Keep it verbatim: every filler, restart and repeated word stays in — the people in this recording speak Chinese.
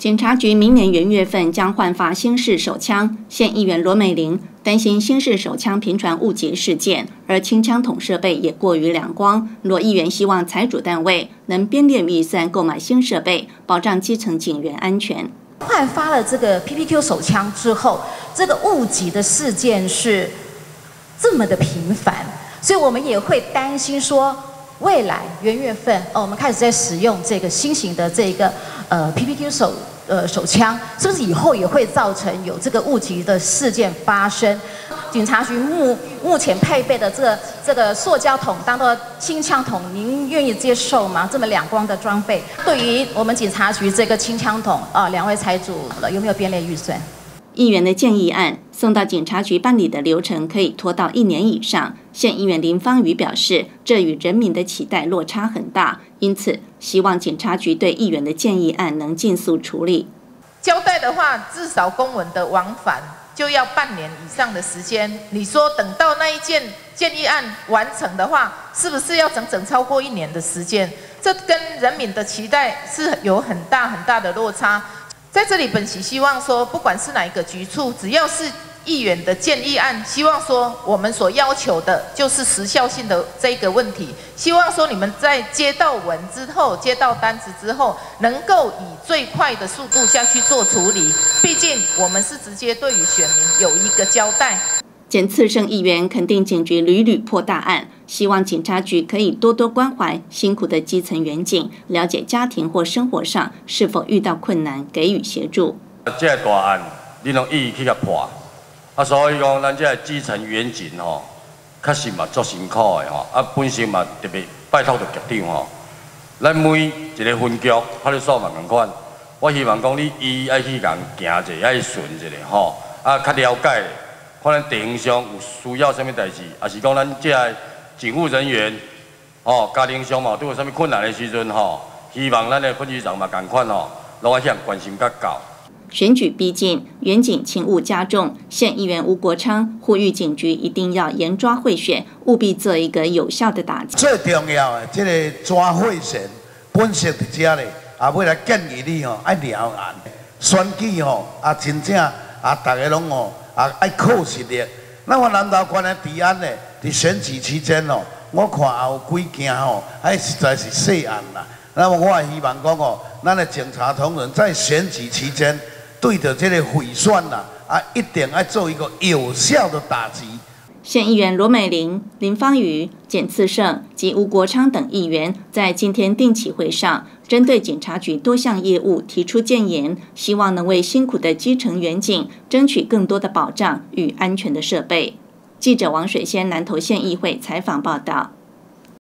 警察局明年元月份将换发新式手枪，县议员罗美玲担心新式手枪频传误击事件，而轻枪筒设备也过于两光。罗议员希望财主单位能编列预算购买新设备，保障基层警员安全。 换发了这个 P P Q 手枪之后，这个误击的事件是这么的频繁，所以我们也会担心说，未来元月份哦，我们开始在使用这个新型的这个呃 P P Q 手。呃，手枪是不是以后也会造成有这个误击的事件发生？警察局目目前配备的这个这个塑胶筒当做轻枪筒，您愿意接受吗？这么两光的装备，对于我们警察局这个轻枪筒啊，两位财主有没有编列预算？ 议员的建议案送到警察局办理的流程可以拖到一年以上。县议员林芳瑜表示，这与人民的期待落差很大，因此希望警察局对议员的建议案能尽速处理。 交代的话，至少公文的往返就要半年以上的时间。你说等到那一件建议案完成的话，是不是要整整超过一年的时间？这跟人民的期待是有很大很大的落差。在这里，本席希望说，不管是哪一个局处，只要是议员的建议案，希望说我们所要求的就是时效性的这个问题。希望说你们在接到文之后，接到单子之后，能够以最快的速度下去做处理。毕竟我们是直接对于选民有一个交代。 简次胜议员肯定警局屡屡破大案，希望警察局可以多多关怀辛苦的基层员警，了解家庭或生活上是否遇到困难，给予协助。 这个大案，你拢一一去甲破，啊，所以讲咱这个基层员警吼，确实嘛足辛苦的吼，啊，本身嘛特别拜托着局长吼，咱每一个分局派出所嘛共款，我希望讲你伊爱去共行者，爱顺一下吼，啊，较了解。可能地方上有需要什么代志，也是讲咱这个警务人员，哦，家庭上嘛都有什么困难的时阵吼，希望咱的分局长嘛同款吼，拢爱向关心较够。 选举逼近，员警勤务加重，县议员吴国昌呼吁警局一定要严抓贿选，务必做一个有效的打击。 最重要的，这个抓贿选本色伫遮咧，也要来建议你吼，爱了眼选举吼，啊真正啊大家拢吼。啊，爱靠实力。那我南投县的治安呢，伫选举期间哦，我看也有几件吼，哎实在是细案啦。那么我也希望讲哦，咱的警察同仁在选举期间，对着这个贿选啦，啊，一定要做一个有效的打击。 县议员罗美玲、林芳瑜、简次胜及吴国昌等议员在今天定期会上，针对警察局多项业务提出建言，希望能为辛苦的基层员警争取更多的保障与安全的设备。记者王水仙南投县议会采访报道。